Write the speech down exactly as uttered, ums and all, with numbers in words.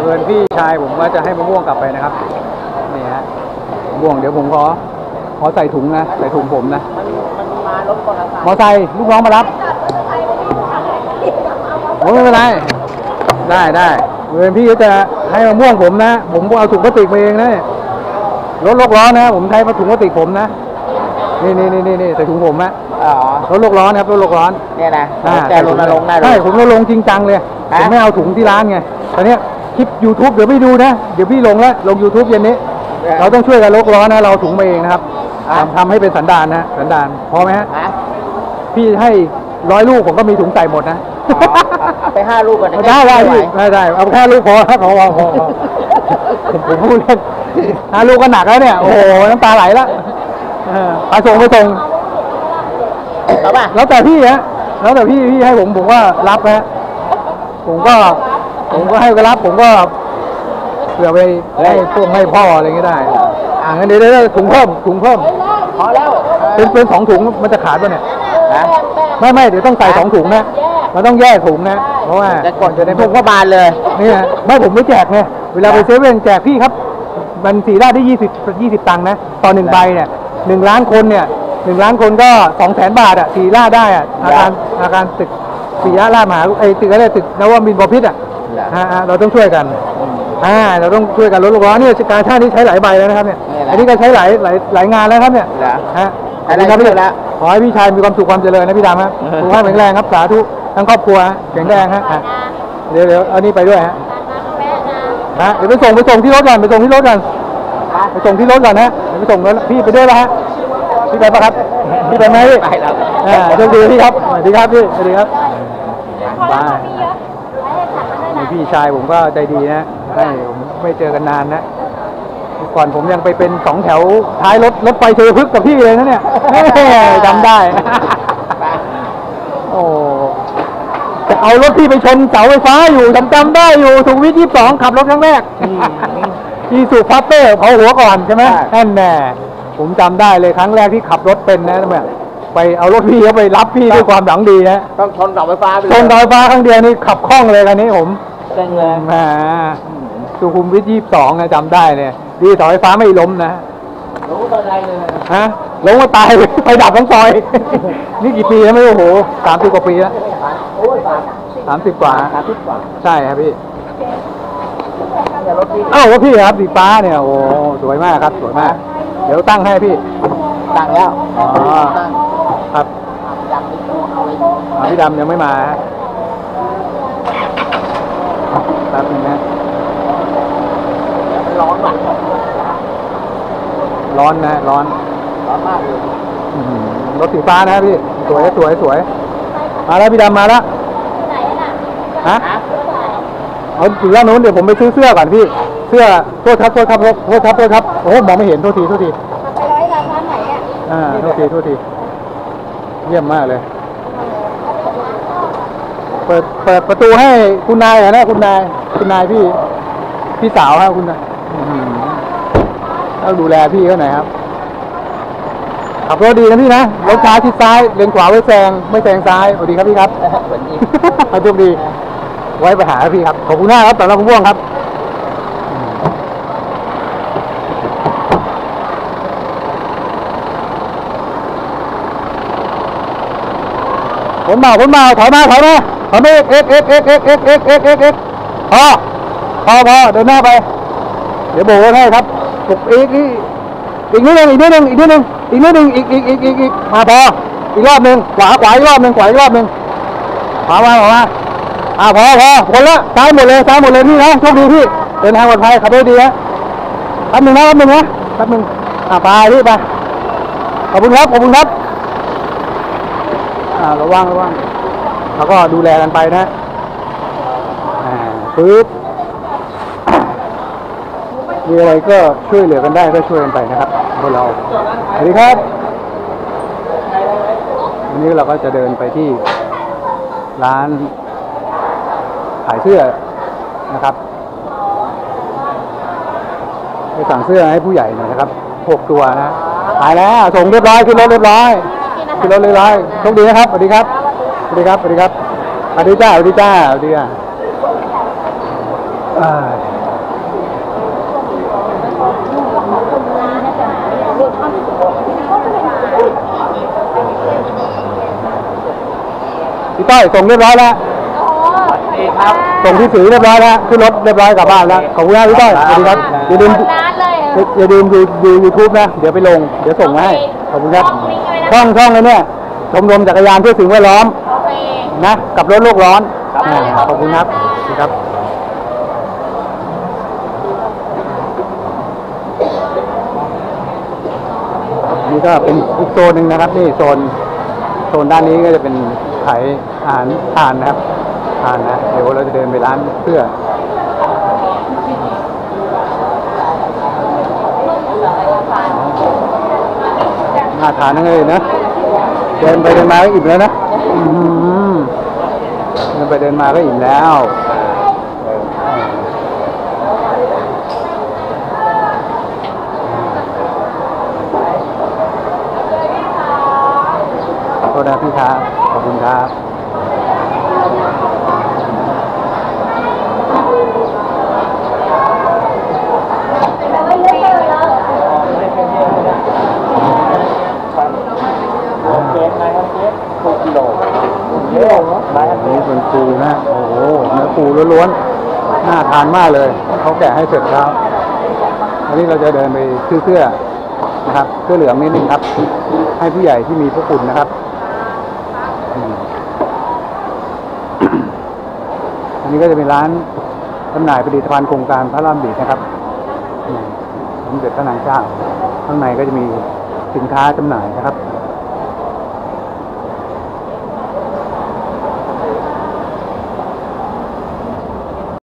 เอิญพี่ชายผมว่าจะให้มะม่วงกลับไปนะครับนี่ฮะมะม่วงเดี๋ยวผมขอขอใส่ถุงนะใส่ถุงผมนะมันมันมารถมอเตอร์ไซค์มอเตอร์ไซค์ลูกน้องมารับโอ้ไม่เป็นไรได้ได้เอิญพี่จะให้มะม่วงผมนะผมเอาถุงพลาสติกมาเองนะรถโลกร้อนนะผมใช้ถุงพลาสติกผมนะนี่นี่นี่นี่ใส่ถุงผมนะอ๋อรถโลกร้อนครับรถโลกร้อนเนี่ยนะแต่รณรงค์ได้ใช่ผมรณรงค์จริงจังเลยผมไม่เอาถุงที่ร้านไงตอนนี้คลิป ยูทูบ เดี๋ยวไม่ดูนะเดี๋ยวพี่ลงแล้วลง ยูทูบ เย็นนี้เราต้องช่วยกันโลกร้อนนะเราถุงมาเองนะครับทำทำให้เป็นสันดานนะสันดานพอไหมฮะพี่ให้ร้อยลูกผมก็มีถุงใส่หมดนะไปห้าลูกก่อนได้ได้ได้ได้เอาแค่ลูกพอพอพอพอผมพูดเล่นห้าลูกก็หนักแล้วเนี่ยโอ้โหน้ำตาไหลแล้วไปส่งไปส่งแล้วแต่พี่ฮะแล้วแต่พี่พี่ให้ผมผมก็รับนะผมก็ผมก็ให้ไปรับผมก็เผื่อไปให้พวกให้พ่ออะไรอย่างเงี้ยได้อ่างั้นเดี๋ยวได้ถุงเพิ่มถุงเพิ่มพอแล้วเป็นเป็นสองถุงมันจะขาดป่ะเนี่ยไม่ไม่เดี๋ยวต้องใส่สองถุงนะเราต้องแยกถุงนะเพราะว่าก่อนจะในพวกพ่อบานเลยนี่นะไม่ผมไม่แจกไงเวลาไปเซเว่นแจกพี่ครับมันสีได้ได้ยี่สิบยี่สิบตังค์นะต่อหนึ่งใบเนี่ยหนึ่งล้านคนเนี่ยหนึ่งล้านคนก็สองแสนบาทอ่ะสีล่าได้อ่ะอาคารอาคารตึกสีล่ามหาไอ้ตึกอะไรตึกนวมินทร์บพิตรอ่ะเราต้องช่วยกันอ่าเราต้องช่วยกันลดโลกร้อนนี่การชาตินี้ใช้หลายใบแล้วนะครับเนี่ยอันนี้ก็ใช้หลายหลายหลายงานแล้วครับเนี่ยฮะอะไรครับพี่ละขอให้พี่ชายมีความสุขความเจริญนะพี่ดำครับสุขภาพแข็งแรงครับสาธุทั้งครอบครัวแข็งแรงฮะเดี๋ยวเดี๋ยวเอานี่ไปด้วยฮะฮะเดี๋ยวไปส่งไปส่งที่รถก่อนไปส่งที่รถก่อนไปส่งที่รถก่อนนะไปส่งแล้วพี่ไปด้วยป่ะฮะพี่ไปป่ะครับพี่ไปไหมพี่ไปแล้วอ่าโชคดีพี่ครับสวัสดีครับพี่สวัสดีครับบ้าพี่ชายผมก็ใจดีนะให้ผมไม่เจอกันนานนะก่อนผมยังไปเป็นสองแถวท้ายรถรถไฟเทพฤกษ์กับพี่เลยนะเนี่ยจำได้โอ้จะเอารถพี่ไปชนเสาไฟฟ้าอยู่จำจำได้อยู่สุขุมวิทยี่สิบสองขับรถครั้งแรกอีซูพัตเตอร์เผาหัวก่อนใช่ไหมนั่นแน่ผมจำได้เลยครั้งแรกที่ขับรถเป็นนะเนี่ยไปเอารถพี่เขาไปรับพี่ด้วยความหวังดีนะต้องชนเสาไฟฟ้าชนเสาไฟฟ้าครั้งเดียวนี่ขับคล่องเลยคันนี้ผมเก่งเลยมาสุขุมวิทยี่สิบสองนะจำได้เนี่ยดีเสาไฟฟ้าไม่ล้มนะล้มตอนไรเลยฮะล้มมาตายไปดับทั้งซอยนี่กี่ปีแล้วไม่รู้โหสามสิบกว่าปีแล้วสามสิบกว่าใช่ครับพี่เอ้ารถพี่ครับสีฟ้าเนี่ยโอ้สวยมากครับสวยมากเดี๋ยวตั้งให้พี่ตั้งแล้วอ๋อครับพี่ดำยังไม่มาครับนี่นะร้อนว่ะร้อนนะร้อนร้อนมากเลยรถสีฟ้านะพี่สวยสวยสวยมาแล้วพี่ดำมาแล้วฮะเอาถึงด้านนู้นเดี๋ยวผมไปซื้อเสื้อก่อนพี่เสื้อโทษครับโทษครับโทษครับโทษครับโอ้มองไม่เห็นโทษทีโทษทีไปร้อยร้านร้านไหนอ่ะอ่าโทษทีโทษทีเยี่ยมมากเลยเปิดเปิดประตูให้คุณนายนะคุณนายคุณนายพี่พี่สาวครับคุณนายต้องดูแลพี่เขาหน่อยครับขับรถดีนะพี่นะรถช้าชิดซ้ายเลนขวาไว้แซงไม่แซงซ้ายสวัสดีครับพี่ครับสวัสดีครับโชคดีไว้ไปหาพี่ครับขอบคุณมากครับสำหรับคุณพ่วงครับคนเมาคนเมาถอยมาถอยมาถอยมาเอ็กเอ็กเอ็กเอ็กเอ็กเอ็กเอ็กเอ็กเอ็กพอพอพอเดินหน้าไปเดี๋ยวโบกให้ครับปลุกอีกอีกอีกนิดนึงอีกนิดนึงอีกนิดนึงอีกนิดนึงอีกอีกอีกอีกอีกมาพออีกรอบนึงขวาขวาอีกรอบนึงขวาอีกรอบนึงขวามาขวามาอ่าพอพอคนละซ้ายหมดเลยซ้ายหมดเลยพี่นะโชคดีพี่เดินทางปลอดภัยขับรถดีนะแป๊บนึงนะแป๊บนึงนะแป๊บนึงอ่าไปพี่ไปขอบคุณครับขอบคุณครับอ่าระวังระวังแล้วก็ดูแลกันไปนะอ่าปึ๊บมีอะไรก็ช่วยเหลือกันได้ก็ช่วยกันไปนะครับพวกเราสวัสดีครับวันนี้เราก็จะเดินไปที่ร้านขายเสื้อนะครับไปสั่งเสื้อให้ผู้ใหญ่หน่อยนะครับหกตัวนะขายแล้วส่งเรียบร้อยขึ้นรถเรียบร้อยขึ้นรถเรียบร้อยโชคดีนะครับสวัสดีครับสวัสดีครับสวัสดีครับสวัสดีจ้าสวัสดีจ้าสวัสดีจ้าพี่ต้อยส่งเรียบร้อยแล้วโอ้โหสวัสดีครับส่งที่สื่อเรียบร้อยแล้วขึ้นรถเรียบร้อยกลับบ้านแล้วขอบคุณครับพี่ต้อยสวัสดีครับอย่าลืมร้านเลยอะอย่าลืมดูดูยูทูบนะเดี๋ยวไปลงเดี๋ยวส่งมาให้ขอบคุณครับช่องช่องเลยเนี่ยชมรมจักรยานเพื่อสิ่งแวดล้อมโอเคนะกับรถโลกร้อนครับอ่าขอบคุณครับครับนี่ก็เป็นอีกโซนหนึ่งนะครับนี่โซนโซนด้านนี้ก็จะเป็นขายอาหารทานนะครับทานนะเดี๋ยวเราจะเดินไปร้านเสื้อน่าทานนั่นเลยนะเดินไปเดินมาก็อิ่มแล้วนะอื้อหือเดินไปเดินมาก็อิ่มแล้วขอโทษนะพี่ครับขอบคุณครับเกสไม้ครับเกสหกกิโลเยอะไม้ครับอันนี้เป็นปูนะโอ้โหเนื้อปูล้วนๆน่าทานมากเลยเขาแกะให้เสร็จแล้วอันนี้เราจะเดินไปซื้อเสื้อนะครับเสื้อเหลืองนิดนึงครับ ให้ผู้ใหญ่ที่มีพระคุณนะครับอืม อันนี้ก็จะเป็นร้านจำหน่ายผลิตภัณฑ์โครงการพระรามบีนะครับอืมสมเด็จพระนางเจ้าข้างในก็จะมีสินค้าจำหน่ายนะครับ